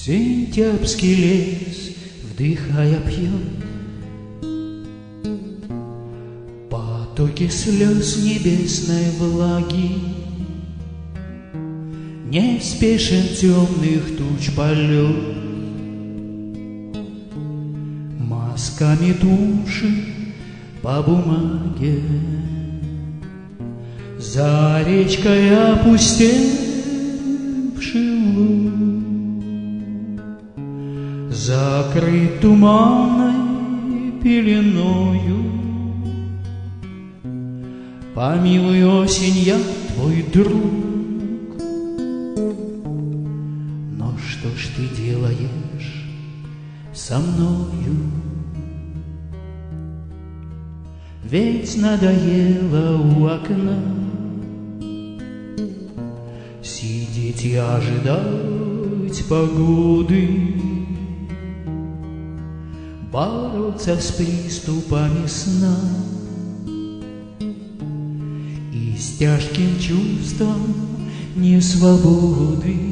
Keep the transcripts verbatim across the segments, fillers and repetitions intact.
Сентябрьский лес, вдыхая, пьет потоки слез небесной влаги. Неспешен темных туч полет, мазками туши по бумаге. За речкой опустевший луг закрыт туманной пеленою. Помилуй, осень, я твой друг. Но что ж ты делаешь со мною? Ведь надоело у окна сидеть и ожидать погоды, бороться с приступами сна и с тяжким чувством несвободы.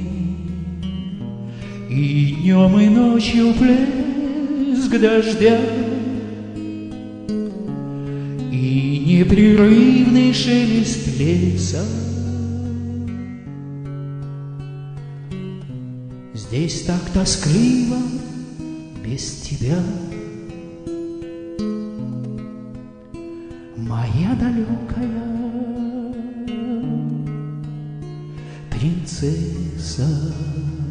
И днем, и ночью плеск дождя, и непрерывный шелест леса. Здесь так тоскливо без тебя, моя далекая принцесса.